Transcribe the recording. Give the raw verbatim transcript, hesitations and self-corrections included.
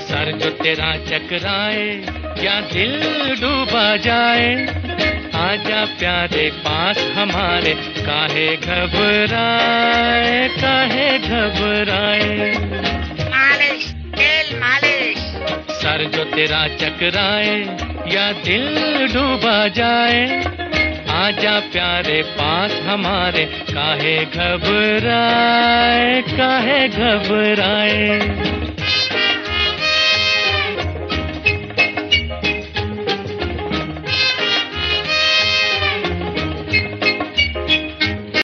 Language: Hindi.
सर जो तेरा चकराए या दिल डूबा जाए, आजा प्यारे पास हमारे, काहे घबराए काहे घबराए। मालिश तेल मालिश। सर जो तेरा चकराए या दिल डूबा जाए, आजा प्यारे पास हमारे, काहे घबराए काहे घबराए।